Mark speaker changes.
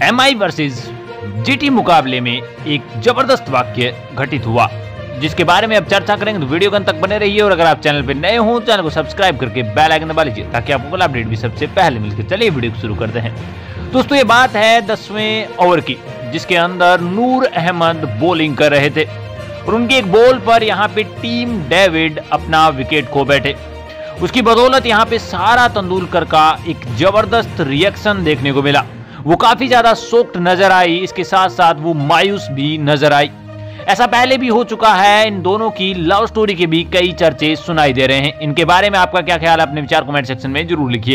Speaker 1: MI versus GT मुकाबले में एक जबरदस्त वाक्य घटित हुआ, जिसके बारे में अब चर्चा करेंगे। तो वीडियो के अंत तक बने रहिए और अगर आप चैनल पर नए हो चैनल को सब्सक्राइब करके बेल आइकन दबा लीजिए ताकि आपको कल अपडेट भी सबसे पहले मिल। चलिए वीडियो को शुरू करते हैं। दोस्तों ये बात है 10वें ओवर की, जिसके अंदर नूर अहमद बॉलिंग कर रहे थे और उनकी एक बॉल पर यहाँ पे टीम डेविड अपना विकेट खो बैठे। उसकी बदौलत यहाँ पे सारा तेंदुलकर का एक जबरदस्त रिएक्शन देखने को मिला। वो काफी ज्यादा शॉक्ड नजर आई, इसके साथ साथ वो मायूस भी नजर आई। ऐसा पहले भी हो चुका है। इन दोनों की लव स्टोरी के भी कई चर्चे सुनाई दे रहे हैं। इनके बारे में आपका क्या ख्याल है? अपने विचार कमेंट सेक्शन में जरूर लिखिए।